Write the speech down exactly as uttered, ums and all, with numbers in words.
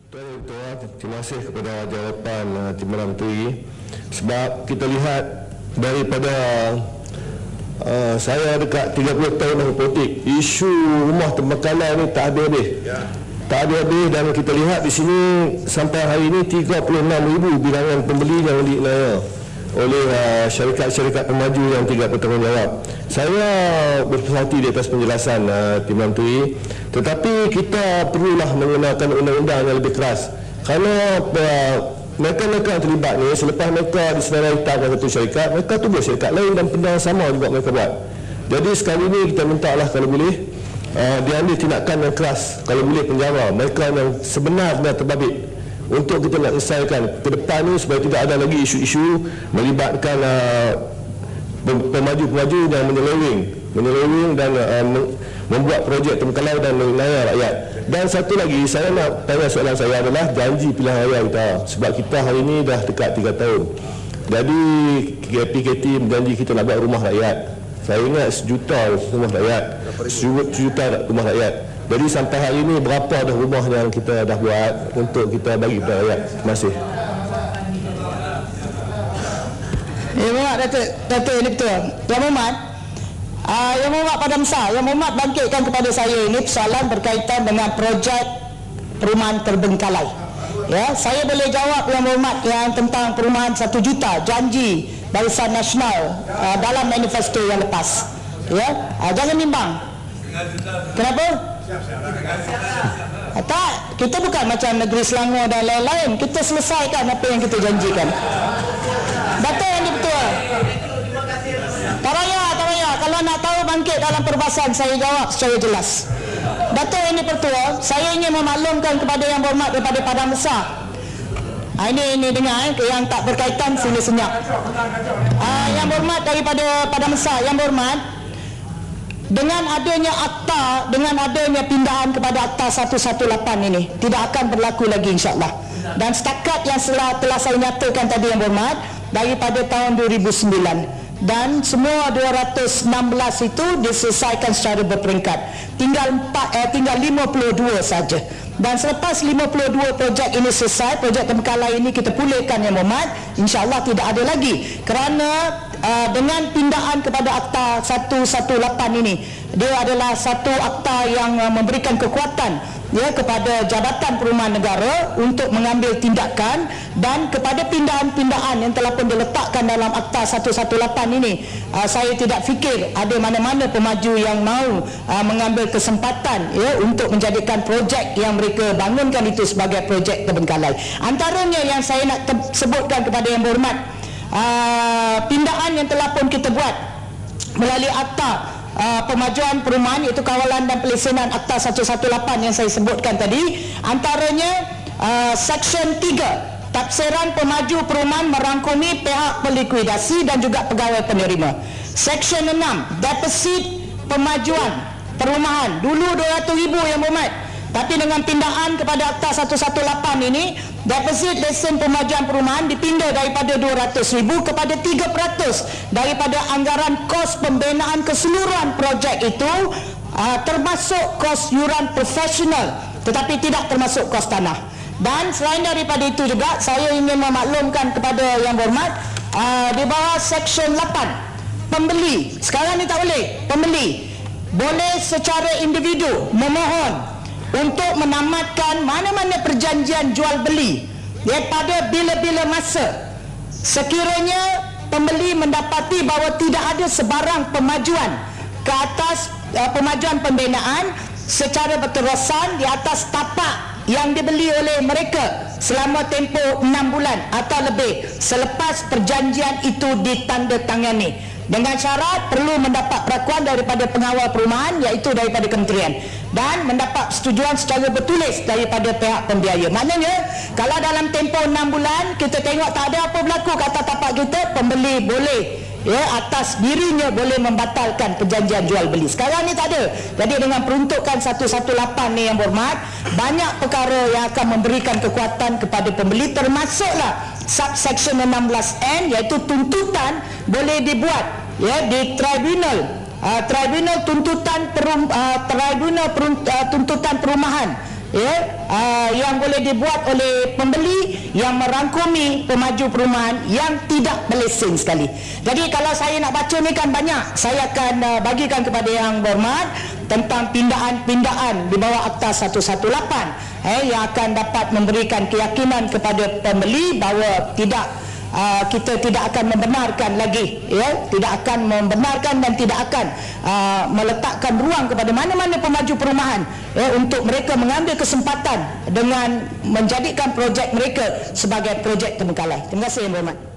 Tuan Tuan, terima kasih kepada jawapan uh, Timbalan Menteri. Sebab kita lihat daripada uh, saya dekat tiga puluh tahun dalam politik, isu rumah terbengkalai ni tak habis-habis. Ya. Tak habis-habis, dan kita lihat di sini sampai hari ini tiga puluh enam ribu bilangan pembeli yang dilayar oleh uh, syarikat-syarikat pemaju yang tidak bertanggungjawab. Saya berpuas hati di atas penjelasan uh, Timbalan Menteri, tetapi kita perlulah menggunakan undang-undang yang lebih keras. Kerana uh, mereka-mereka yang terlibat ni, selepas mereka disedaraikan satu syarikat, mereka tubuh syarikat lain dan benda sama juga mereka buat. Jadi sekali ini kita minta lah kalau boleh uh, diambil tindakan yang keras, kalau boleh penjara mereka yang sebenar-benar terbabit, untuk kita nak selesaikan ke depan ni supaya tidak ada lagi isu-isu melibatkan uh, pemaju-pemaju yang menyeleweng menyeleweng dan uh, membuat projek terbengkalai dan melayar rakyat. Dan satu lagi saya nak tanya, soalan saya adalah janji pilihan raya kita, sebab kita hari ini dah dekat tiga tahun. Jadi P K T berjanji kita nak buat rumah rakyat. Saya ingat sejuta rumah rakyat, sejuta rumah rakyat. Jadi sampai hari ini berapa dah rumah yang kita dah buat untuk kita bagi kepada rakyat? Terima kasih. Ya, Muhammad, Datuk, Datuk ini betul. Yang Muhammad, uh, Yang Muhammad pada masa, Yang Muhammad bangkitkan kepada saya ini persoalan berkaitan dengan projek perumahan terbengkalai. Ya, saya boleh jawab Yang Muhammad yang tentang perumahan satu juta, janji Barisan Nasional uh, dalam manifesto yang lepas. Ya, uh, jangan bimbang. Kenapa? Ah, tak, kita bukan macam negeri Selangor dan lain-lain. Kita selesaikan apa yang kita janjikan. Betul yang betul. Tak payah, tak payah. Kalau nak tahu bangkit dalam perbahasan, saya jawab secara jelas. Datuk Yang Dipertua, saya ingin memaklumkan kepada Yang Berhormat daripada Padang Besar. Ha, ini ini dengar eh, yang tak berkaitan sila senyap. Ha, Yang Berhormat daripada Padang Besar, Yang Berhormat, dengan adanya akta, dengan adanya pindahan kepada akta seratus lapan belas ini tidak akan berlaku lagi, insya-Allah. Dan setakat yang telah, telah saya nyatakan tadi Yang Berhormat, daripada tahun dua ribu sembilan, dan semua dua ratus enam belas itu diselesaikan secara berperingkat. Tinggal empat, eh, tinggal lima puluh dua saja. Dan selepas lima puluh dua projek ini selesai, projek terbengkalai ini kita pulihkan Yang Berhormat, insya-Allah tidak ada lagi. Kerana uh, dengan pindahan kepada akta seratus lapan belas ini, dia adalah satu akta yang uh, memberikan kekuatan ya kepada Jabatan Perumahan Negara untuk mengambil tindakan, dan kepada pindahan-pindahan yang telah pun diletakkan dalam akta seratus lapan belas ini, uh, saya tidak fikir ada mana-mana pemaju yang mau uh, mengambil kesempatan ya untuk menjadikan projek yang mereka bangunkan itu sebagai projek terbengkalai. Antaranya yang saya nak sebutkan kepada Yang Berhormat, uh, pindahan yang telah pun kita buat melalui akta Uh, pemajuan perumahan, iaitu kawalan dan pelesenan akta seratus lapan belas yang saya sebutkan tadi. Antaranya uh, Seksyen tiga, tafsiran pemaju perumahan merangkumi pihak pelikuidasi dan juga pegawai penerima. Seksyen enam, deposit pemajuan perumahan, dulu dua ratus ribu Yang Berhormat, tapi dengan pindahan kepada akta seratus lapan belas ini, deposit lesen pemajuan perumahan dipindah daripada dua ratus ribu kepada tiga peratus daripada anggaran kos pembinaan keseluruhan projek itu, uh, termasuk kos yuran profesional, tetapi tidak termasuk kos tanah. Dan selain daripada itu juga, saya ingin memaklumkan kepada Yang Berhormat, uh, di bawah Seksyen lapan, pembeli, sekarang ni tak boleh, pembeli boleh secara individu memohon untuk menamatkan mana-mana perjanjian jual beli daripada bila-bila masa sekiranya pembeli mendapati bahawa tidak ada sebarang pemajuan ke atas uh, pemajuan pembinaan secara berterusan di atas tapak yang dibeli oleh mereka selama tempoh enam bulan atau lebih selepas perjanjian itu ditandatangani, dengan syarat perlu mendapat perakuan daripada pengawal perumahan, iaitu daripada kementerian, dan mendapat persetujuan secara bertulis daripada pihak pembiaya. Maknanya kalau dalam tempoh enam bulan kita tengok tak ada apa berlaku kata tapak kita, pembeli boleh ya atas dirinya boleh membatalkan perjanjian jual beli. Sekarang ni tak ada. Jadi dengan peruntukan seratus lapan belas ni Yang Berhormat, banyak perkara yang akan memberikan kekuatan kepada pembeli, termasuklah subsection enam belas N, iaitu tuntutan boleh dibuat ya di tribunal uh, tribunal tuntutan perum, uh, tribunal perum, uh, tuntutan perumahan ya, uh, yang boleh dibuat oleh pembeli yang merangkumi pemaju perumahan yang tidak berlesen sekali. Jadi kalau saya nak baca ni kan banyak, saya akan uh, bagikan kepada yang berhormat tentang pindaan-pindaan di bawah Akta seratus lapan belas eh, yang akan dapat memberikan keyakinan kepada pembeli bahawa tidak Uh, kita tidak akan membenarkan lagi, ya, tidak akan membenarkan dan tidak akan uh, meletakkan ruang kepada mana-mana pemaju perumahan, ya, untuk mereka mengambil kesempatan dengan menjadikan projek mereka sebagai projek terbengkalai. Terima kasih Yang Berhormat.